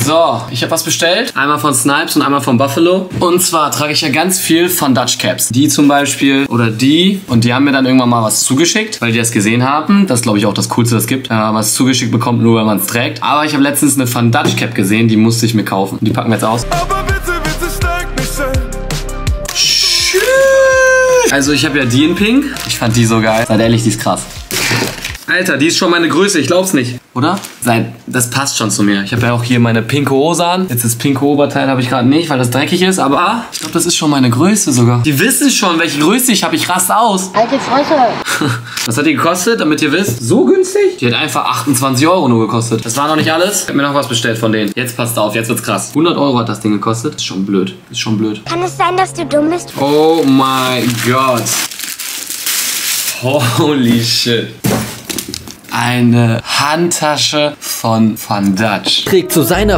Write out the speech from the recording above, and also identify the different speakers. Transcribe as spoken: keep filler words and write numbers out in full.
Speaker 1: So, ich habe was bestellt. Einmal von Snipes und einmal von Buffalo. Und zwar trage ich ja ganz viel von Dutch Caps. Die zum Beispiel oder die. Und die haben mir dann irgendwann mal was zugeschickt, weil die das gesehen haben. Das ist, glaube ich, auch das Coolste, das es gibt. Äh, was zugeschickt bekommt, nur wenn man es trägt. Aber ich habe letztens eine von Dutch Cap gesehen, die musste ich mir kaufen. Die packen wir jetzt aus. Aber bitte, bitte steig nicht ein. Also ich habe ja die in Pink. Ich fand die so geil. Seid ehrlich, die ist krass. Alter, die ist schon meine Größe, ich glaub's nicht. Oder? Das passt schon zu mir. Ich habe ja auch hier meine pinke Hose an. Jetzt das pinke Oberteil habe ich gerade nicht, weil das dreckig ist. Aber ah, ich glaube, das ist schon meine Größe sogar. Die wissen schon, welche Größe ich habe. Ich raste aus.
Speaker 2: Alte Fresse.
Speaker 1: Was hat die gekostet, damit ihr wisst? So günstig? Die hat einfach achtundzwanzig Euro nur gekostet. Das war noch nicht alles. Ich habe mir noch was bestellt von denen. Jetzt passt auf, jetzt wird's krass. hundert Euro hat das Ding gekostet. Ist schon blöd. Ist schon blöd.
Speaker 2: Kann es sein, dass du dumm bist?
Speaker 1: Oh mein Gott. Holy shit. Eine Handtasche von Van Dutch.
Speaker 3: Trägt zu seiner